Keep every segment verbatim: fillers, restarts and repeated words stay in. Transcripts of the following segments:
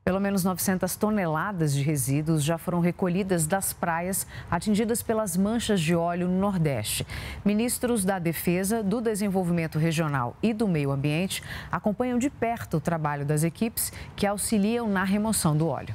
Pelo menos novecentas toneladas de resíduos já foram recolhidas das praias atingidas pelas manchas de óleo no Nordeste. Ministros da Defesa, do Desenvolvimento Regional e do Meio Ambiente acompanham de perto o trabalho das equipes que auxiliam na remoção do óleo.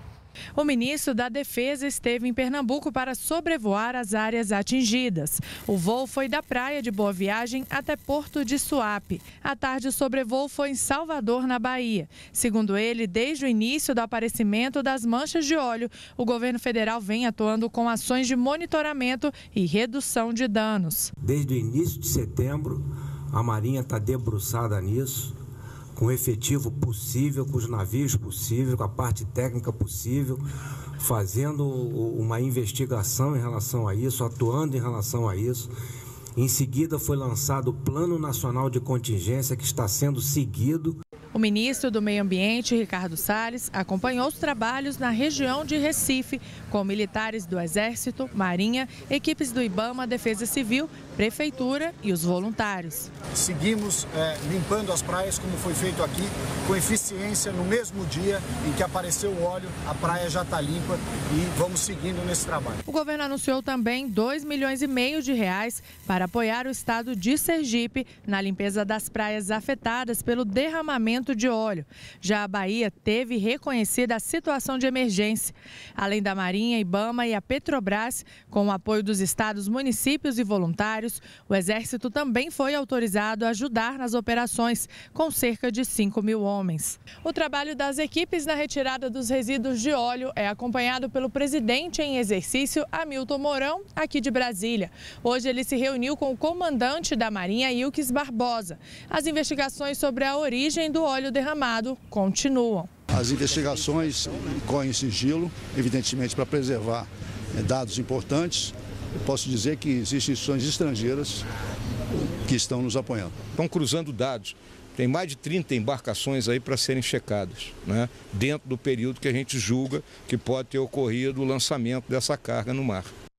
O ministro da Defesa esteve em Pernambuco para sobrevoar as áreas atingidas. O voo foi da praia de Boa Viagem até Porto de Suape. À tarde, o sobrevoo foi em Salvador, na Bahia. Segundo ele, desde o início do aparecimento das manchas de óleo, o governo federal vem atuando com ações de monitoramento e redução de danos. Desde o início de setembro, a Marinha está debruçada nisso, com o efetivo possível, com os navios possíveis, com a parte técnica possível, fazendo uma investigação em relação a isso, atuando em relação a isso. Em seguida foi lançado o Plano Nacional de Contingência, que está sendo seguido. O ministro do Meio Ambiente, Ricardo Salles, acompanhou os trabalhos na região de Recife, com militares do Exército, Marinha, equipes do IBAMA, Defesa Civil, Prefeitura e os voluntários. Seguimos é, limpando as praias, como foi feito aqui, com eficiência. No mesmo dia em que apareceu o óleo, a praia já está limpa e vamos seguindo nesse trabalho. O governo anunciou também dois milhões e meio de reais para apoiar o estado de Sergipe na limpeza das praias afetadas pelo derramamento de óleo. Já a Bahia teve reconhecida a situação de emergência. Além da Marinha, IBAMA e a Petrobras, com o apoio dos estados, municípios e voluntários, o Exército também foi autorizado a ajudar nas operações, com cerca de cinco mil homens. O trabalho das equipes na retirada dos resíduos de óleo é acompanhado pelo presidente em exercício, Hamilton Mourão, aqui de Brasília. Hoje ele se reuniu com o comandante da Marinha, Ilques Barbosa. As investigações sobre a origem do óleo derramado continuam. As investigações correm em sigilo, evidentemente para preservar dados importantes. Eu posso dizer que existem instituições estrangeiras que estão nos apoiando. Estão cruzando dados. Tem mais de trinta embarcações aí para serem checadas, né? Dentro do período que a gente julga que pode ter ocorrido o lançamento dessa carga no mar.